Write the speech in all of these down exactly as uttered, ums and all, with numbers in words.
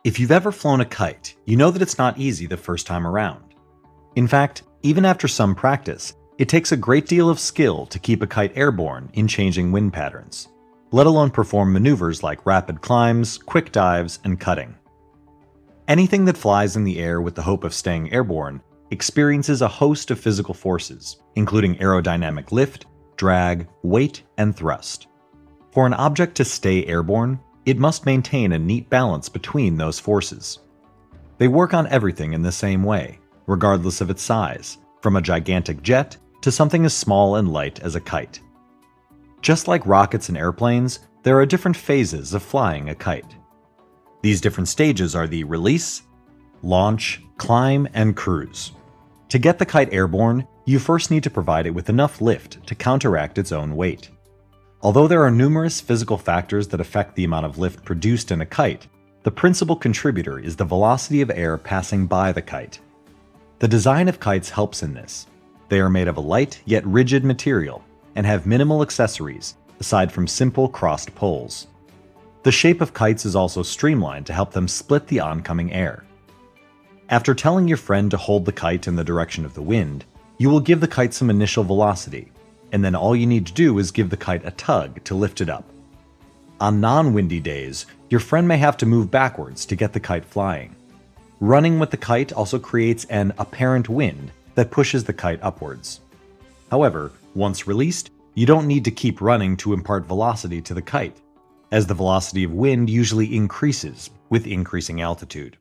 If you've ever flown a kite, you know that it's not easy the first time around. In fact, even after some practice, it takes a great deal of skill to keep a kite airborne in changing wind patterns, let alone perform maneuvers like rapid climbs, quick dives, and cutting. Anything that flies in the air with the hope of staying airborne experiences a host of physical forces, including aerodynamic lift, drag, weight, and thrust. For an object to stay airborne, it must maintain a neat balance between those forces. They work on everything in the same way, regardless of its size, from a gigantic jet to something as small and light as a kite. Just like rockets and airplanes, there are different phases of flying a kite. These different stages are the release, launch, climb, and cruise. To get the kite airborne, you first need to provide it with enough lift to counteract its own weight. Although there are numerous physical factors that affect the amount of lift produced in a kite, the principal contributor is the velocity of air passing by the kite. The design of kites helps in this. They are made of a light yet rigid material and have minimal accessories aside from simple crossed poles. The shape of kites is also streamlined to help them split the oncoming air. After telling your friend to hold the kite in the direction of the wind, you will give the kite some initial velocity, and then all you need to do is give the kite a tug to lift it up. On non-windy days, your friend may have to move backwards to get the kite flying. Running with the kite also creates an apparent wind that pushes the kite upwards. However, once released, you don't need to keep running to impart velocity to the kite, as the velocity of wind usually increases with increasing altitude.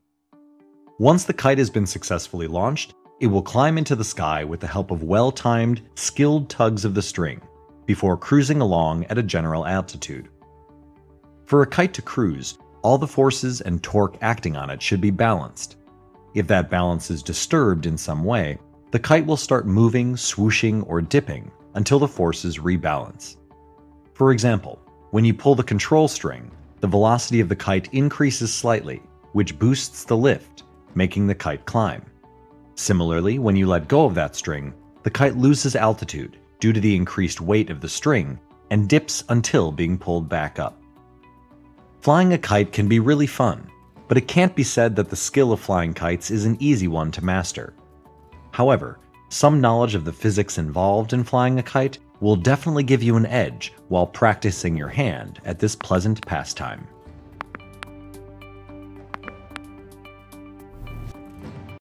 Once the kite has been successfully launched, it will climb into the sky with the help of well-timed, skilled tugs of the string, before cruising along at a general altitude. For a kite to cruise, all the forces and torque acting on it should be balanced. If that balance is disturbed in some way, the kite will start moving, swooshing, or dipping until the forces rebalance. For example, when you pull the control string, the velocity of the kite increases slightly, which boosts the lift, making the kite climb. Similarly, when you let go of that string, the kite loses altitude due to the increased weight of the string and dips until being pulled back up. Flying a kite can be really fun, but it can't be said that the skill of flying kites is an easy one to master. However, some knowledge of the physics involved in flying a kite will definitely give you an edge while practicing your hand at this pleasant pastime.